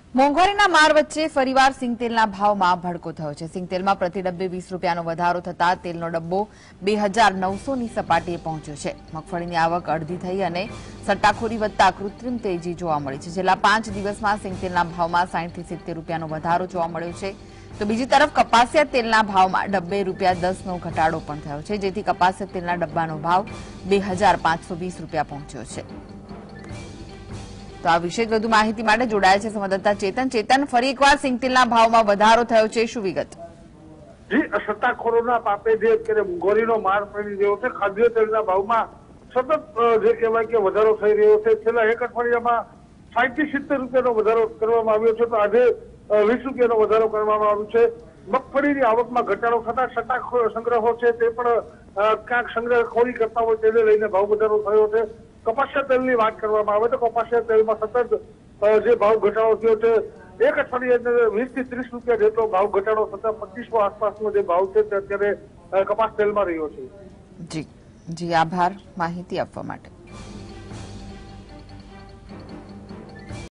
મોંઘવારીના માર વચ્ચે ફરીવાર સિંગતેલના ભાવમાં ભડકો થયો છે। સિંગતેલમાં પ્રતિ ડબ્બે 20 રૂપિયાનો વધારો થતા તેલનો ડબ્બો 2900ની સપાટીએ પહોંચ્યો છે। મગફળીની આવક અડધી થઈ અને સટ્ટાખોરી વધતા કૃત્રિમ તેજી જોવા મળી છે। છેલ્લા 5 દિવસમાં સિંગતેલના ભાવમાં 60 થી 70 રૂપિયાનો વધારો જોવા મળ્યો છે। તો બીજી તરફ કપાસિયા તેલના ભાવમાં ડબ્બે ₹10નો ઘટાડો પણ થયો છે, જેથી કપાસિયા તેલના ડબ્બાનો ભાવ 2520 રૂપિયા પહોંચ્યો છે। તો આ વિશે વધુ માહિતી માટે જોડાયા છે સંવાદદાતા ચેતન। ફરી એકવાર સિંગતેલના ભાવમાં વધારો થયો છે, શું વિગત? જી, સત્તાખોરોના પાપે જે અત્યારે મોંઘવારીનો માર પડી રહ્યો છે, ખાદ્ય તેલના ભાવમાં સતત જે કહેવાય કે વધારો થઈ રહ્યો છે। છેલ્લા એક અઠવાડિયામાં 60 થી 70 રૂપિયાનો વધારો કરવામાં આવ્યો છે, તો આજે 20 રૂપિયાનો વધારો કરવામાં આવ્યો છે। મગફળીની આવકમાં ઘટાડો થતા સટ્ટા સંગ્રહો છે તે પણ ક્યાંક સંગ્રહખોરી કરતા હોય તેને લઈને ભાવ વધારો થયો છે। કપાસિયા તેલની વાત કરવામાં આવે તો કપાસિયા તેલમાં સતત જે ભાવ ઘટાડો થયો છે, એક અઠવાડિયે 20 થી 30 રૂપિયા જેટલો ભાવ ઘટાડો થતા 2500 આસપાસનો જે ભાવ છે તે અત્યારે કપાસ તેલમાં રહ્યો છે। જી, આભાર માહિતી આપવા માટે।